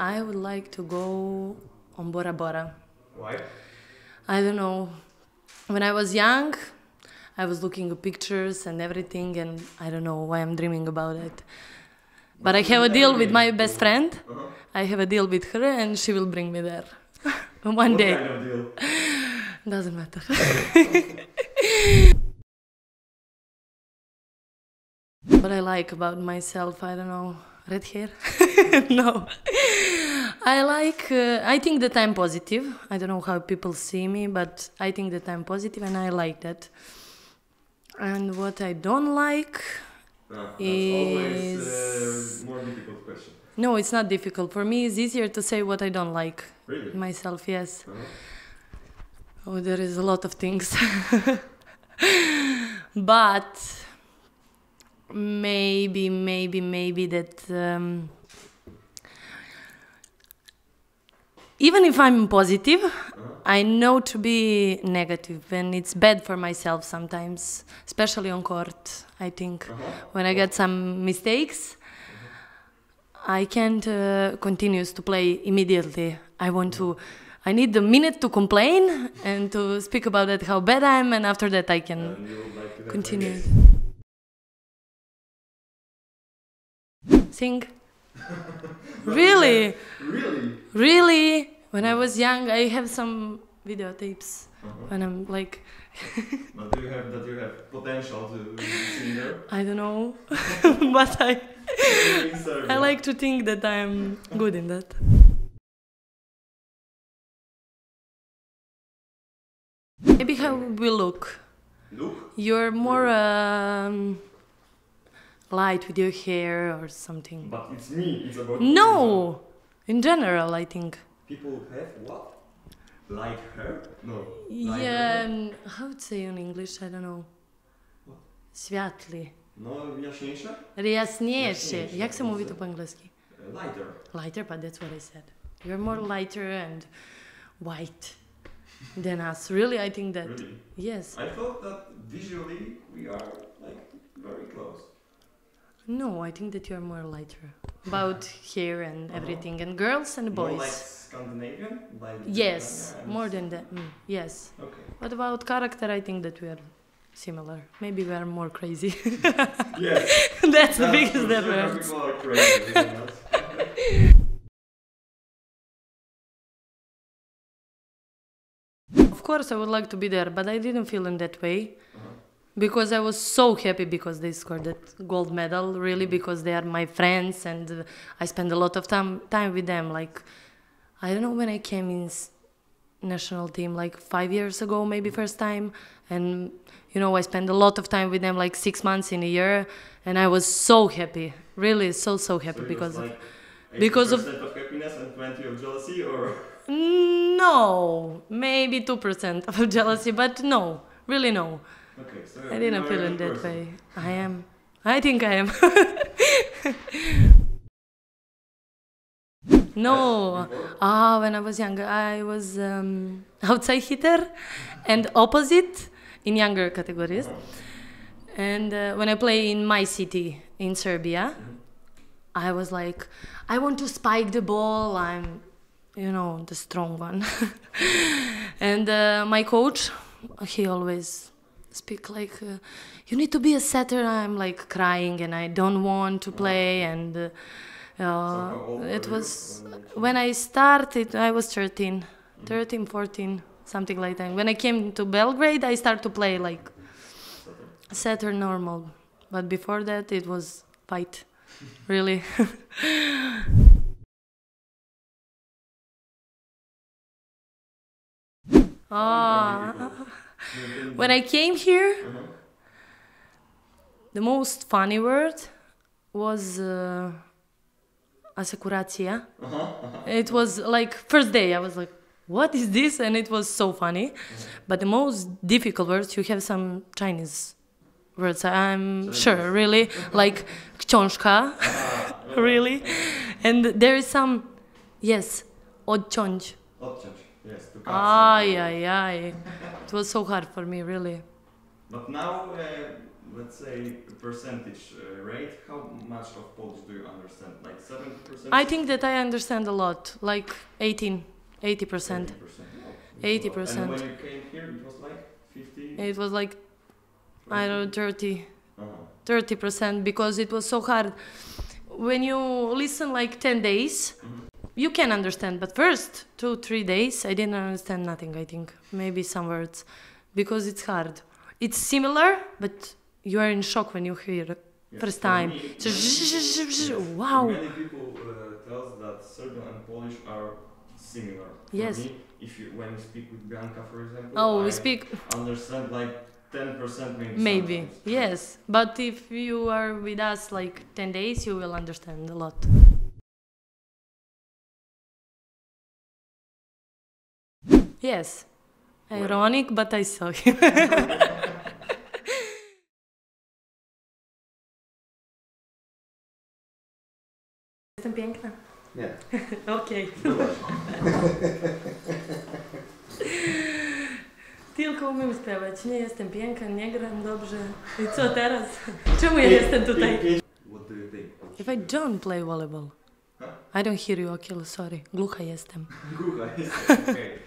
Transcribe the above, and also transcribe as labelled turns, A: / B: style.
A: I would like to go on Bora Bora.
B: Why?
A: I don't know. When I was young, I was looking at pictures and everything, and I don't know why I'm dreaming about it. But I have a deal with my best friend. I have a deal with her, and she will bring me there one day.
B: What kind of deal?
A: Doesn't matter. What I like about myself, I don't know, red hair? No. I think that I'm positive. I don't know how people see me, but I think that I'm positive and I like that. And what I don't like
B: That's
A: is...
B: always more difficult question.
A: No, it's not difficult. For me, it's easier to say what I don't like.
B: Really?
A: Myself, yes.
B: Uh-huh.
A: Oh, there is a lot of things. But maybe that even if I'm positive, I know to be negative, and it's bad for myself sometimes, especially on court, I think. When I get some mistakes, I can't continue to play immediately. I need a minute to complain and to speak about it, how bad I am, and after that I can
B: You would like to
A: continue. Sing? Really?
B: Really?
A: Really? When I was young, I have some videotapes when I'm like,
B: But do you have potential to singer?
A: I don't know, but I like to think that I'm good in that. Maybe how we look.
B: Look?
A: You're more light with your hair or something.
B: But it's me, it's about
A: No! In general, I think.
B: People have what? Light hair? No.
A: Yeah, how to say in English? I don't know.
B: What?
A: Sviatli.
B: No, jaśniejsze?
A: Jasniejszy. Jak się mówi to po angielsku?
B: Lighter.
A: Lighter, but that's what I said. You're more lighter and white than us. Really, I think that.
B: Really?
A: Yes.
B: I thought that visually we are like very close.
A: No, I think that you're more lighter. About hair and everything. And girls and boys.
B: More like Scandinavian? Like
A: Yes,
B: and
A: more than that. Yes.
B: Okay.
A: What about character? I think that we are similar. Maybe we are more crazy.
B: Yes.
A: That's the
B: for
A: biggest
B: sure.
A: difference.
B: People are crazy, isn't it?
A: Of course, I would like to be there, but I didn't feel in that way. Because I was so happy because they scored that gold medal, really, because they are my friends and I spend a lot of time with them. Like, I don't know when I came in national team, like 5 years ago, maybe first time. And, you know, I spent a lot of time with them, like 6 months in a year. And I was so happy, really so happy
B: So
A: because
B: like
A: because of
B: 80% of happiness and 20 of jealousy, or?
A: No, maybe 2% of jealousy, but no, really no.
B: Okay, so
A: I didn't feel in that way. I am. I think I am. No. When I was younger, I was outside hitter and opposite in younger categories. And when I play in my city in Serbia, I was like, I want to spike the ball. I'm, you know, the strong one. And my coach, he always speak like, you need to be a setter. I'm like crying and I don't want to play. And it was, when I started, I was 13, 14, something like that. When I came to Belgrade, I started to play like setter normal. But before that, it was fight, really. When I came here, the most funny word was asecurația. It was like first day I was like, what is this? And it was so funny. But the most difficult words, you have some Chinese words, I'm sure, really, like książka, really. And there is some, yes, odciąć.
B: Odciąć, yes, to cut.
A: Ay. It was so hard for me, really.
B: But now let's say, percentage rate, how much of Polish do you understand? Like 70%?
A: I think that I understand a lot, like 80%.
B: 80%.
A: 80%.
B: And when you came here, it was like 50?
A: It was like, I don't know, 30.
B: Uh-huh.
A: 30% because it was so hard. When you listen like 10 days, you can understand, but first 2-3 days I didn't understand nothing, I think. Maybe some words, because it's hard. It's similar, but you are in shock when you hear it first time. Wow.
B: Many people tell us that Serbian and Polish are similar.
A: Yes.
B: For me, when you speak with Bianca, for example,
A: Oh, we
B: I
A: speak
B: understand like 10% maybe.
A: maybe,
B: sometimes.
A: yes. But if you are with us like 10 days, you will understand a lot. Yes. Ironic, but I saw him. Jestem piękna?
B: Nie.
A: Okej. Tylko umiem śpiewać. Nie jestem piękna, nie gram dobrze. I co teraz? Czemu ja jestem tutaj?
B: What do you think?
A: If I don't play volleyball.
B: Huh?
A: I don't hear you, Akil, sorry. Glucha jestem.
B: Głucha jest. Okay.